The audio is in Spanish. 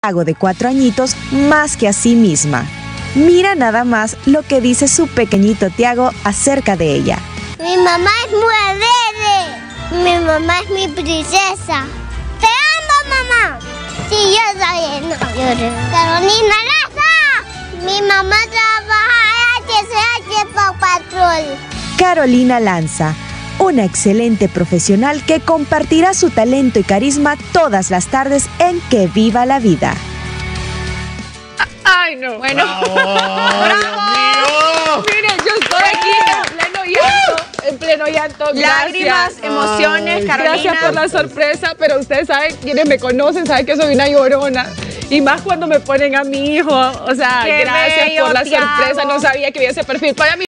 Tiago de 4 añitos más que a sí misma. Mira nada más lo que dice su pequeñito Tiago acerca de ella. Mi mamá es muy alegre. Mi mamá es mi princesa. ¡Te amo, mamá! Sí, yo soy no llores. Carolina Lanza. Mi mamá trabaja en HCH Paw Patrol. Carolina Lanza, una excelente profesional que compartirá su talento y carisma todas las tardes en Que Viva la Vida. ¡Ay, no! Bueno, ¡bravo! Miren, yo estoy aquí en pleno llanto. Lágrimas, emociones, Carolina. Gracias por la sorpresa, pero ustedes saben, quienes me conocen, saben que soy una llorona. Y más cuando me ponen a mi hijo. O sea, Qué gracias bello, por la Tiago. sorpresa. No sabía que había ese perfil. Para mí